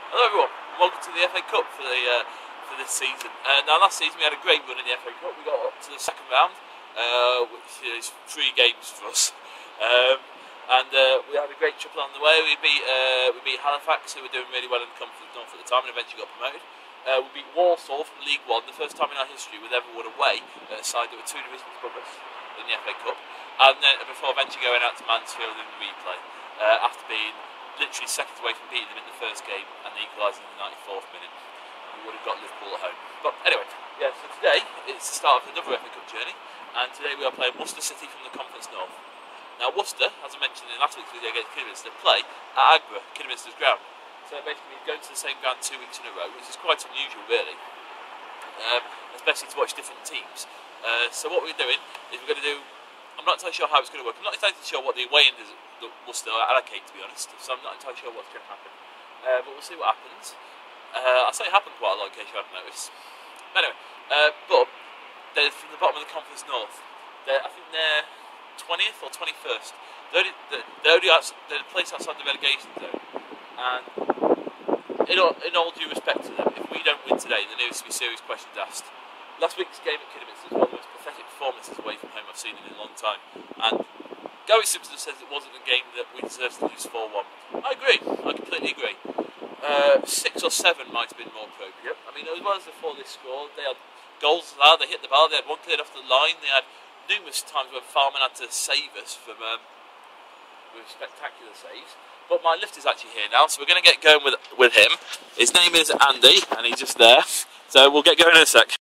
Hello everyone, welcome to the FA Cup for this season. Now last season we had a great run in the FA Cup. We got up to the second round, which is 3 games for us, and we had a great trip along the way. We beat Halifax, who were doing really well in the Conference North at the time, and eventually got promoted. We beat Warsaw from League One, the first time in our history we've ever won away at a side that were 2 divisions above us in the FA Cup, and then before eventually going out to Mansfield in the replay after being literally seconds away from beating them in the first game and equalising in the 94th minute. We would have got Liverpool at home. But anyway, yeah, so today it's the start of another FA Cup journey, and today we are playing Worcester City from the Conference North. Now Worcester, as I mentioned in last week's video against Kidderminster, play at Aggborough, Kidderminster's ground. So basically we're going to the same ground 2 weeks in a row, which is quite unusual really, especially to watch different teams. So what we're doing is we're going to do, I'm not entirely sure how it's going to work. I'm not entirely sure what the away end is that we'll still allocate, to be honest, so I'm not entirely sure what's going to happen. But we'll see what happens. I'll say it happened quite a lot in case you haven't noticed. But anyway, but they're from the bottom of the Conference North. I think they're 20th or 21st. They're the place outside the relegation zone. And in all due respect to them, if we don't win today, there needs to be serious questions asked. Last week's game at Kidderminster was one of the most pathetic performances away from home I've seen in a long time. And Gary Simpson says it wasn't a game that we deserved to lose 4-1. I agree, I completely agree. 6 or 7 might have been more appropriate. I mean, as well as the 4 they scored, they had goals allowed, they hit the bar, they had one cleared off the line, they had numerous times where Farman had to save us from with spectacular saves. But my lift is actually here now, so we're going to get going with him. His name is Andy, and he's just there. So we'll get going in a sec.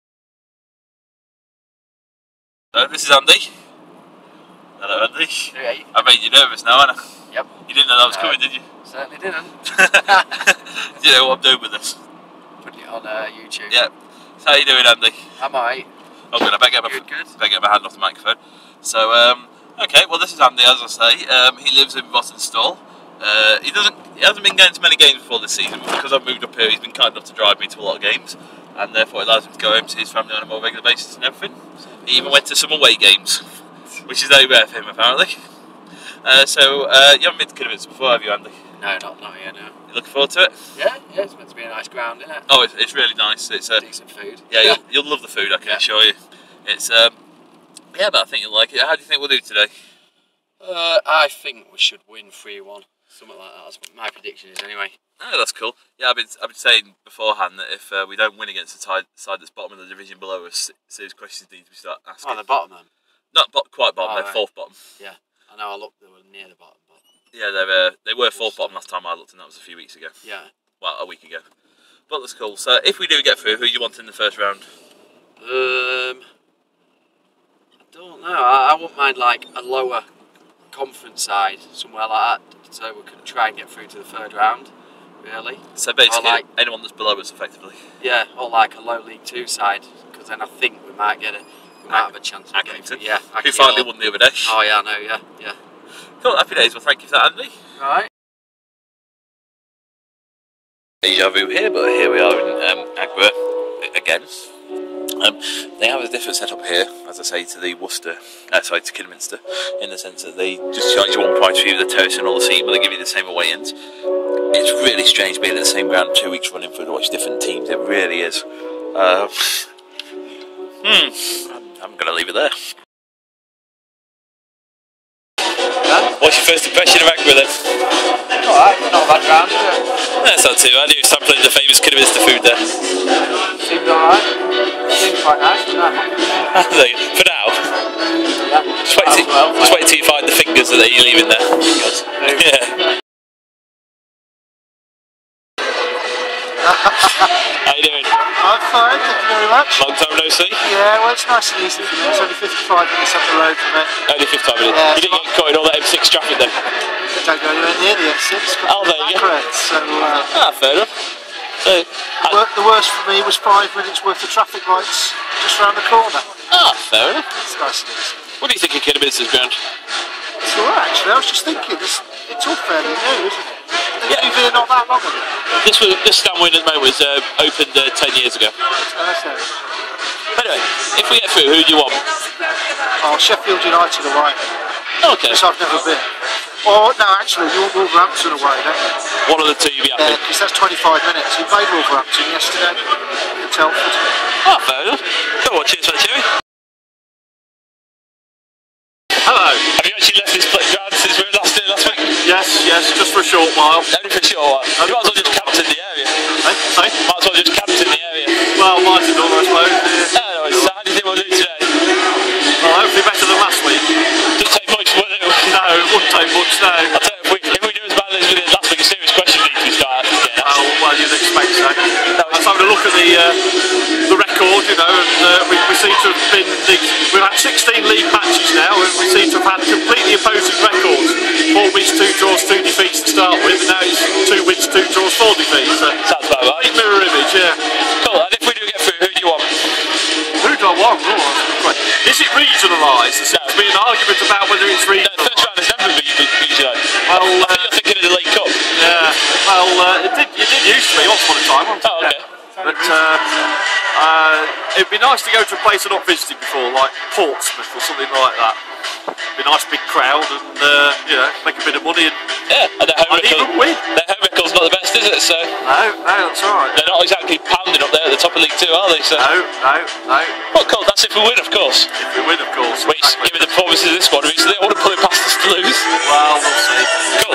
This is Andy. Hello Andy. Hey. I made you nervous now, haven't I? Yep. You didn't know that was coming, did you? Certainly didn't. Do you know what I'm doing with this? Putting it on YouTube. Yeah. So how you doing, Andy? I'm alright. Oh good, I better get my hand off the microphone. So, okay, well this is Andy, as I say. He lives in Rossendale. He hasn't been going to many games before this season, but because I've moved up here, he's been kind enough to drive me to a lot of games, and therefore it allows him to go home to his family on a more regular basis and everything. He even went to some away games, which is very rare for him apparently. So you haven't been to Kidderminster before, have you, Andy? No, not yet, no. You looking forward to it? Yeah, it's meant to be a nice ground, isn't it? Oh, it's really nice. It's decent food. Yeah, you'll love the food, I can assure you. It's yeah, but I think you'll like it. How do you think we'll do today? I think we should win 3-1, something like that. That's what my prediction is, anyway. Oh, that's cool. Yeah, I've been saying beforehand that if we don't win against the side that's bottom of the division below us, serious questions need to be start asking. Oh, the bottom then? Not quite bottom. Oh, they're 4th bottom. Yeah, I know. I looked. They were near the bottom. But yeah, they were 4th bottom last time I looked, and that was a few weeks ago. Yeah. Well, a week ago. But that's cool. So if we do get through, who do you want in the first round? I don't know. I wouldn't mind like a lower conference side, somewhere like that, so we could try and get through to the 3rd round. Really. So basically, like, anyone that's below us, effectively. Yeah, or like a low League 2 side, because then I think we might have a chance of getting through. Yeah. Who finally won the other day. Oh yeah, I know. Yeah. Cool. Happy days. Well, thank you for that, Andy. All right. Deja vu here, but here we are in Aggborough again. They have a different setup here, as I say, to the to Kidderminster, in the sense that they just charge you 1 price for the terrace and all the seating, but they give you the same away ends. It's really strange being at the same ground 2 weeks running through to watch different teams. It really is. I'm going to leave it there. What's your first impression of Aggborough then? Alright, not a bad ground, is it? That's not too bad. You're sampling the famous Kidderminster food there. Seems alright. Seems quite nice, doesn't it? For now? Yeah. Just wait till you find the fingers that you're leaving there. Fingers? Yeah. How you doing? I'm fine, thank you very much. Long time no see? Yeah, well it's nice and easy for me. It's only 55 minutes up the road from it. Only 55 minutes? Yeah, you didn't get caught in all that M6 traffic then? I don't go anywhere near the M6. Oh, there you go. So, fair enough. So, the worst for me was 5 minutes worth of traffic lights just round the corner. Fair enough. It's nice and easy. What do you think of Kidderminster's ground? It's alright actually, I was just thinking, it's all fairly new, isn't it? They've been here not that long ago. This stand wing at the moment was opened 10 years ago. But anyway, if we get through, who do you want? Oh, Sheffield United away. Okay. Because I've never been. Or, no, actually, you want Wolverhampton away, don't you? One of the two, you'd be happy. Yeah, because that's 25 minutes. He played Wolverhampton yesterday at Telford. Oh, fair enough. Go on, cheers for that, Jimmy. Hello. Have you actually left this ground since we were last week? Yes, just for a short while. Only for a short while. You might as well just camped in the area. Sorry? Might as well just camped in the area. Well, might as well, I suppose. Yeah. No, so how do you think we'll do today? Well, hopefully better than last week. Doesn't take much, will it? No, it wouldn't take much, no. I'll tell you, if we do as badly as we did last week, a serious question needs to be started asking. Well, you'd expect so. Let's have a look at the record, you know, and we seem to have been, we've had 16 league matches now, and we seem to have had completely opposing records. 4 wins, 2 draws, 2 defeats to start with, and now it's 2 wins, 2 draws, 4 defeats. Sounds about right. Mirror image, yeah. Cool, and if we do get through, who do you want? Who do I want? Oh, that's a good question. Is it regionalised? There seems to be an argument about whether it's regionalised. The first round has never been regionalised. Well, I think you're thinking of the League Cup. Yeah, well, it did used to be once upon a time, wasn't it? Oh, okay. But it'd be nice to go to a place I've not visited before, like Portsmouth or something like that. Be a nice big crowd and you know, make a bit of money and their home record's not the best, is it? So no, that's alright. They're not exactly pounding up there at the top of League 2, are they? So no. Well, cool, that's if we win, of course. If we win, of course. Which, given the performances of this squad recently, I wouldn't put it past us to lose. Well, we'll see. Cool.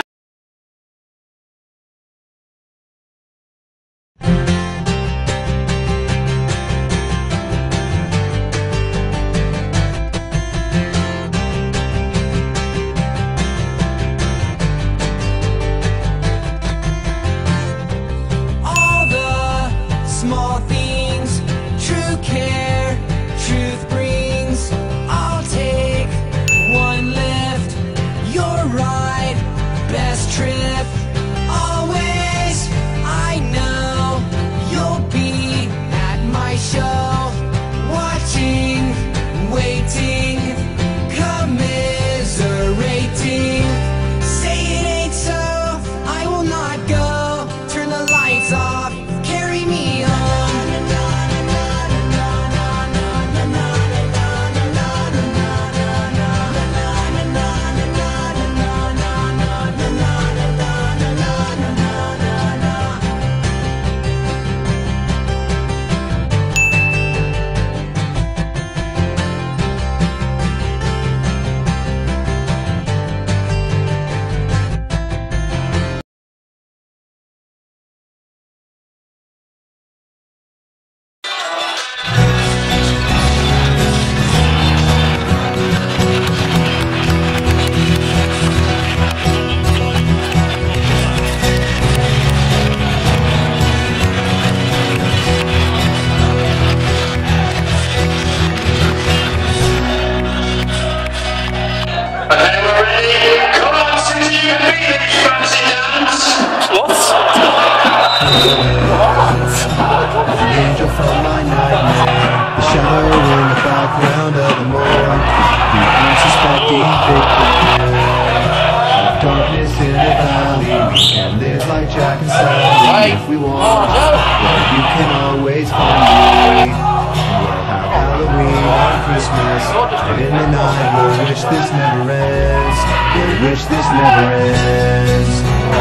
Small things, true care, truth brings. I'll take one lift, you're right, best trip. Always, I know you'll be at my show, watching, waiting, commiserating. Say it ain't so, I will not go. Turn the lights off, carry me home. Angel from my nightmare, the shadow in the background of the morgue, the unsuspecting victim of darkness in the valley. We can live like Jack and Sally if we want, but you can always find me. We'll have Halloween on Christmas, and in the night we'll wish this never ends. We'll wish this never ends.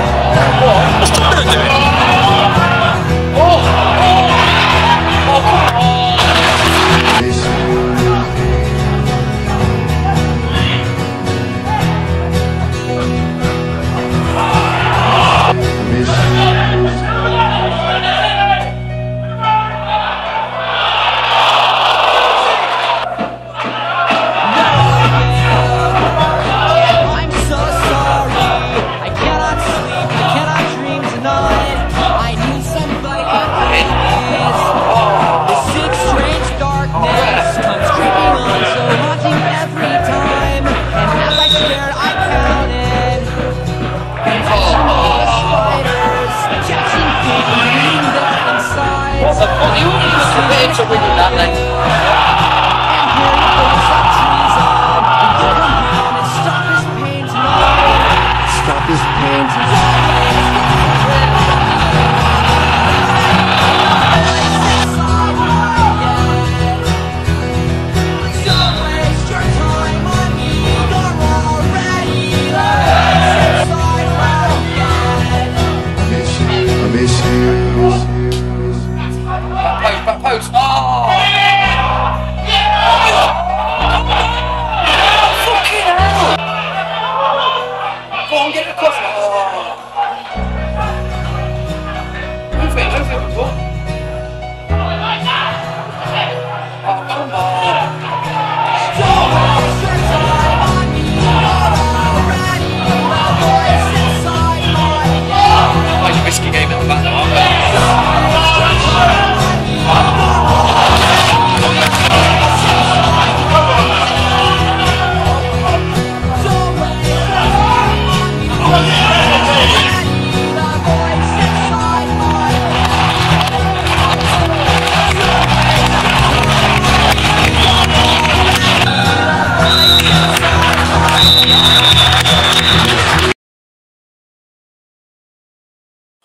To winning that then. Stop this pain tonight. Don't waste your time on me, you're already lost.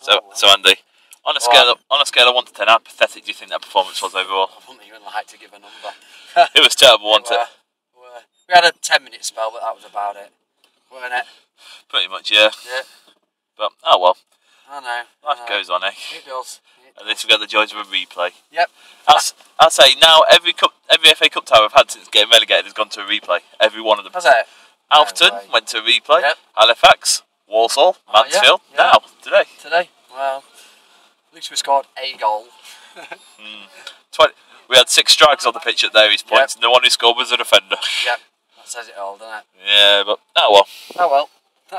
So Andy, on a scale of 1 to 10, how pathetic do you think that performance was overall? I wouldn't even like to give a number. It was terrible, wasn't it? We had a 10-minute spell, but that was about it, weren't it? Pretty much, yeah. Yeah. But oh well. I know. Life goes on, eh? It does. At least we got the joys of a replay. Yep. I'll say now every FA Cup tie we've had since getting relegated has gone to a replay. Every one of them. Has it? Alfton No way. went to a replay. Yep. Halifax, Walsall, Mansfield. Yeah. Now today. Well, at least we scored a goal. 20. We had 6 strikers on the pitch at various points, and the one who scored was a defender. Yep. That says it all, doesn't it? Yeah, but oh well. Oh well.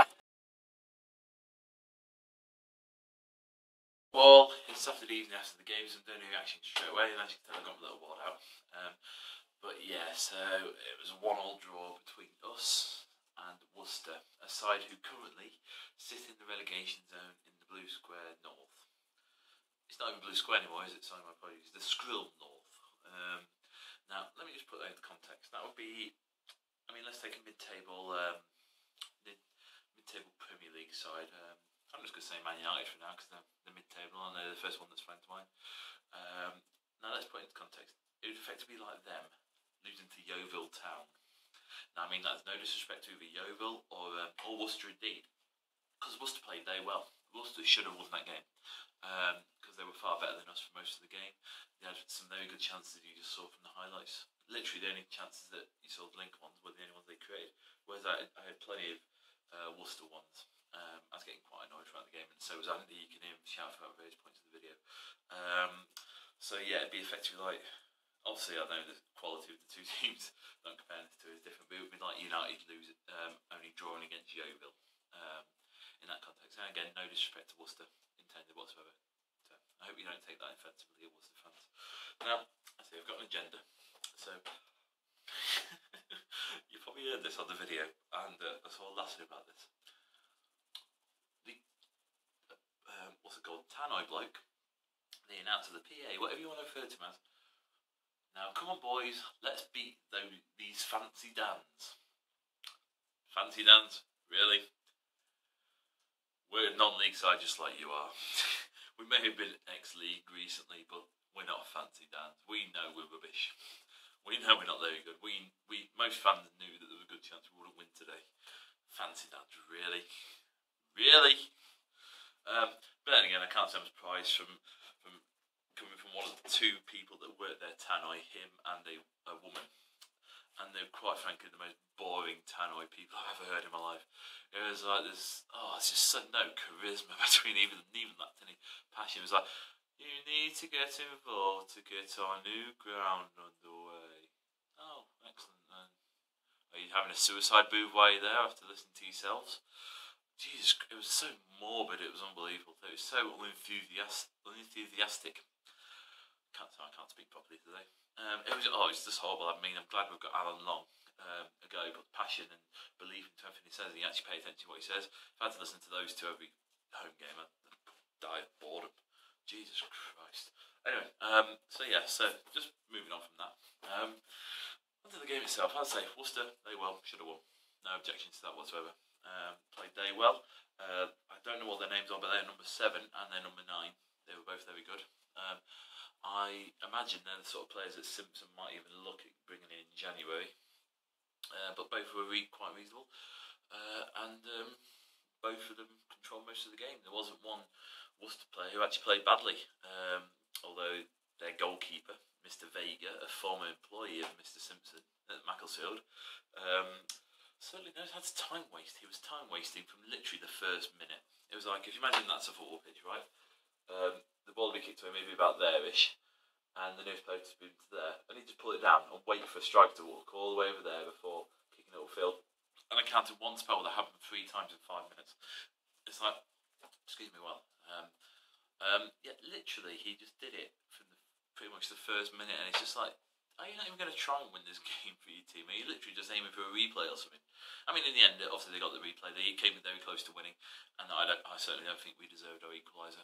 Well, it's Saturday evening after the games, and don't know reaction straight away, and as you can tell, I got my little board out. But yeah, so it was a 1-1 draw between us and Worcester, a side who currently sit in the relegation zone in the Blue Square North. It's not even Blue Square anymore, is it? Sorry, my apologies. The Skrill North. Now, let me just put that into context. That would be, I mean, let's take a mid-table Premier League side. I'm just going to say Man United for now because they're mid-table and they're the first one that's sprang to mind. Now let's put it into context. It would effectively be like them losing to Yeovil Town. Now I mean that's no disrespect to either Yeovil or Worcester indeed, because Worcester played very well. Worcester should have won that game because they were far better than us for most of the game. They had some very good chances that you just saw from the highlights. Literally the only chances that you saw the Lincoln ones were the only ones they created, whereas I had plenty of Worcester ones. I was getting quite annoyed throughout the game, and so was Andy. You can hear him shout throughout various points of the video. So yeah, it'd be effectively like, obviously I know the quality of the two teams, don't compare the two, is different, but it would be like United lose only drawing against Yeovil in that context. And again, no disrespect to Worcester intended whatsoever. So I hope you don't take that offensively, Worcester fans. Now, I see I've got an agenda, so you probably heard this on the video, and that's all I'll ask you about this. What's it called? Tannoy bloke, the announcer, the PA, whatever you want to refer to him as. Now, come on, boys, let's beat these fancy Dans. Fancy Dans? Really? We're a non-league side just like you are. We may have been ex-league recently, but we're not fancy Dans. We know we're rubbish. We know we're not very good. Most fans knew that there was a good chance we wouldn't win today. Fancy Dans, really? Really? But then again, I can't say I'm surprised from coming from one of the 2 people that worked there, Tannoy, him and a woman. And they're quite frankly the most boring Tannoy people I've ever heard in my life. It was like this, it's just so no charisma between even that any passion. It was like, you need to get involved to get our new ground underway. Oh, excellent then. Are you having a suicide booth while you're there after listening to yourselves? Jesus, it was so morbid, it was unbelievable. It was so unenthusiastic. I can't speak properly today. It's just horrible. I mean, I'm glad we've got Alan Long ago, but passion and belief into everything he says, and he actually pays attention to what he says. If I had to listen to those 2 every home game, I'd die of boredom. Jesus Christ. Anyway, so just moving on from that. Onto the game itself, I'd say Worcester, they should have won. No objections to that whatsoever. Played very well. I don't know what their names are, but they're number 7 and they're number 9. They were both very good. I imagine they're the sort of players that Simpson might even look at bringing in January. But both were quite reasonable. And both of them controlled most of the game. There wasn't one Worcester player who actually played badly. Although their goalkeeper, Mr. Vega, a former employee of Mr. Simpson at Macclesfield, certainly knows how to time waste. He was time wasting from literally the first minute. It was like, if you imagine that's a football pitch, right? The ball will be kicked away maybe about there-ish, and the nearest player to be to there. I need to pull it down and wait for a striker to walk all the way over there before kicking it upfield. And I counted one spell that happened 3 times in 5 minutes. It's like, excuse me, literally he just did it from pretty much the first minute, and it's just like, are you not even going to try and win this game for your team? Are you literally just aiming for a replay or something? I mean, in the end, obviously they got the replay. They came very close to winning, and I certainly don't think we deserved our equaliser.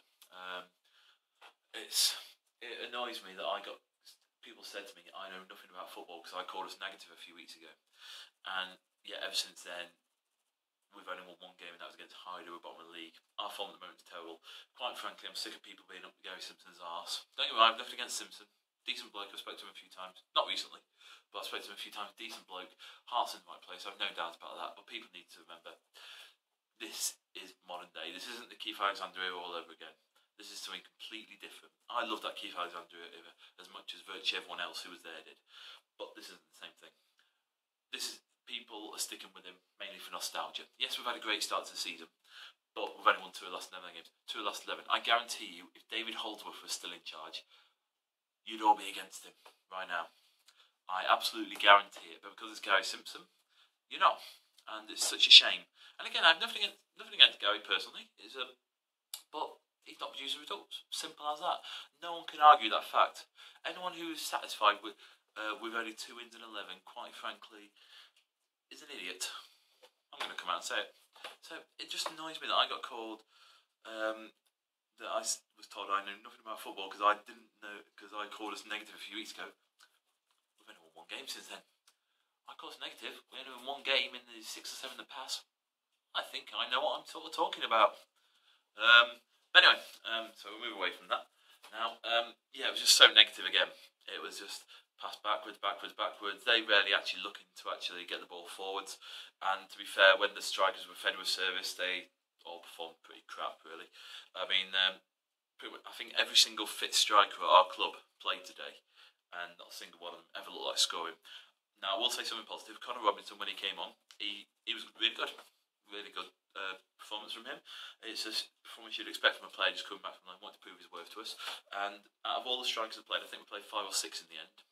It annoys me that people said to me, I know nothing about football because I called us negative a few weeks ago, and yet ever since then, we've only won one game, and that was against Hyde, who were bottom of the league. Our form at the moment is terrible. Quite frankly, I'm sick of people being up Gary Simpson's arse. Don't get me wrong, I've nothing against Simpson. Decent bloke, I've spoken to him a few times. Not recently, but I've spoken to him a few times. Decent bloke, heart's in the right place, I've no doubt about that. But people need to remember, this is modern day. This isn't the Keith Alexander era all over again. This is something completely different. I love that Keith Alexander era as much as virtually everyone else who was there did. But this isn't the same thing. This is, people are sticking with him mainly for nostalgia. Yes, we've had a great start to the season, but we've only won 2 of the last 11 games. 2 of the last 11. I guarantee you, if David Holdsworth was still in charge, you'd all be against him right now. I absolutely guarantee it. But because it's Gary Simpson, you're not. And it's such a shame. And again, I have nothing against Gary personally. But he's not producing results. Simple as that. No one can argue that fact. Anyone who is satisfied with only 2 wins in 11, quite frankly, is an idiot. I'm going to come out and say it. So it just annoys me that I got called, that I was told I knew nothing about football because I didn't know, because I called us negative a few weeks ago. We've only won 1 game since then. I called us negative. We only won 1 game in the 6 or 7 that pass. I think I know what I'm sort of talking about. But anyway, so we'll move away from that. Now, yeah, it was just so negative again. It was just pass backwards. They rarely actually looking to actually get the ball forwards. And to be fair, when the strikers were fed with service, they all performed pretty crap, really. I mean, pretty much, I think every single fit striker at our club played today, and not a single one of them ever looked like scoring. Now, I will say something positive. Connor Robinson, when he came on, he was really good. Really good performance from him. It's a performance you'd expect from a player just coming back from wanting to prove his worth to us. And out of all the strikers that played, I think we played 5 or 6 in the end.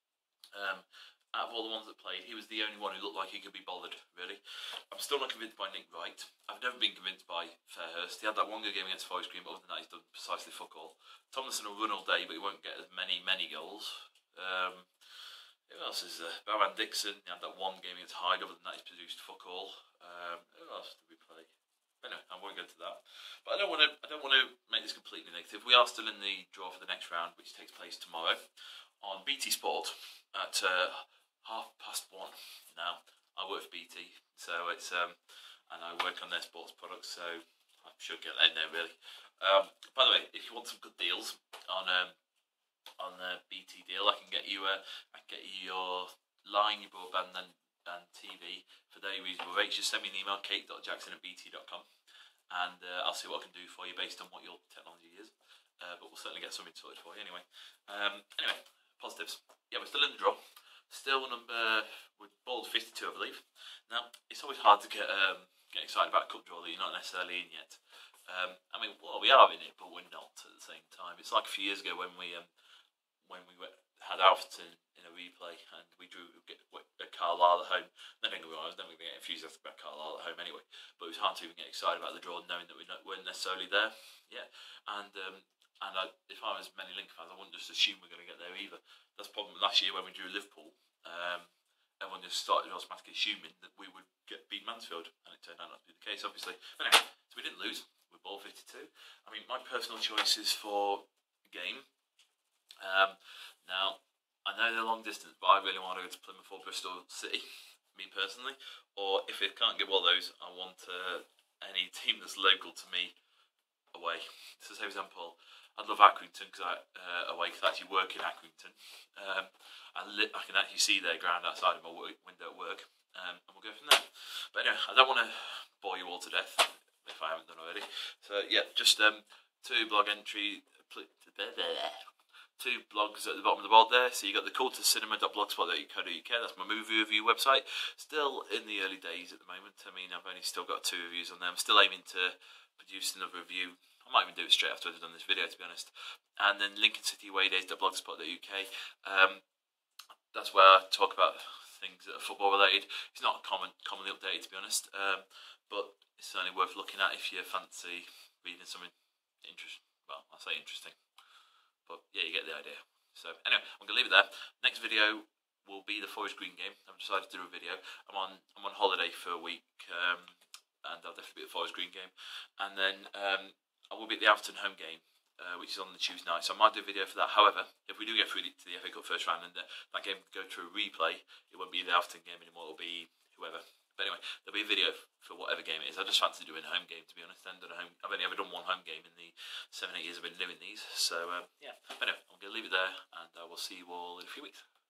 Out of all the ones that played, he was the only one who looked like he could be bothered, really. I'm still not convinced by Nick Wright. I've never been convinced by Fairhurst. He had that 1 good game against Forest Green, but other than that, he's done precisely fuck all. Tomlinson will run all day, but he won't get as many goals. Who else is there? Baran Dixon, he had that 1 game against Hyde, other than that, he's produced fuck all. Who else did we play? Anyway, I won't go into that. But I don't want to make this completely negative. We are still in the draw for the next round, which takes place tomorrow on BT Sport at 1:30. Now, I work for BT, so it's and I work on their sports products, so I should get that in there really. By the way, if you want some good deals on the BT deal, I can get you your line, your broadband, and TV for very reasonable rates. Just send me an email, kate.jackson@bt.com, and I'll see what I can do for you based on what your technology is. But we'll certainly get something sorted for you anyway. Anyway, positives. Yeah, we're still in the draw. Still we're balled 52, I believe. Now, it's always hard to get excited about a cup draw that you're not necessarily in yet. I mean, well, we are in it, but we're not at the same time. It's like a few years ago when we had Alfreton in a replay and we drew Carlisle at home. Then don't get me wrong, I was never going to get enthusiastic about Carlisle at home anyway. But it was hard to even get excited about the draw, knowing that we weren't necessarily there. Yeah, and if I was many Lincoln fans, I wouldn't just assume we're going to get there either. That's the problem last year when we drew Liverpool. Everyone just started automatically assuming that we would beat Mansfield, and it turned out not to be the case, obviously. But anyway, so we didn't lose. We're ball 52. I mean, my personal choices for the game. Now, I know they're long distance, but I really want to go to Plymouth or Bristol City, me personally. Or if it can't get all those, I want any team that's local to me away. So, say for example, I'd love Accrington away because I actually work in Accrington. I can actually see their ground outside of my window at work, and we'll go from there. But anyway, I don't want to bore you all to death if I haven't done already. So yeah, just 2 blog entry. 2 blogs at the bottom of the world there. So you got the cultofcinema.blogspot.co.uk. That's my movie review website. Still in the early days at the moment. I mean, I've only still got 2 reviews on there. I'm still aiming to produce another review. I might even do it straight after I've done this video, to be honest. And then lincolncitywaydays.blogspot.uk. That's where I talk about things that are football related. It's not commonly updated, to be honest. But it's certainly worth looking at if you fancy reading something interesting. Well, I say interesting. But yeah, you get the idea. So anyway, I'm gonna leave it there. Next video will be the Forest Green game. I've decided to do a video. I'm on holiday for a week, and I'll definitely be at the Forest Green game. And then I will be at the Alfreton home game, which is on the Tuesday night. So I might do a video for that. However, if we do get through to the FA Cup first round and that game go to a replay, it won't be the Alfreton game anymore. It'll be whoever But anyway, there'll be a video for whatever game it is. I just fancy doing a home game, to be honest. I've only ever done one home game in the 7-8 years I've been doing these. So yeah, but anyway, I'm going to leave it there, and I will see you all in a few weeks.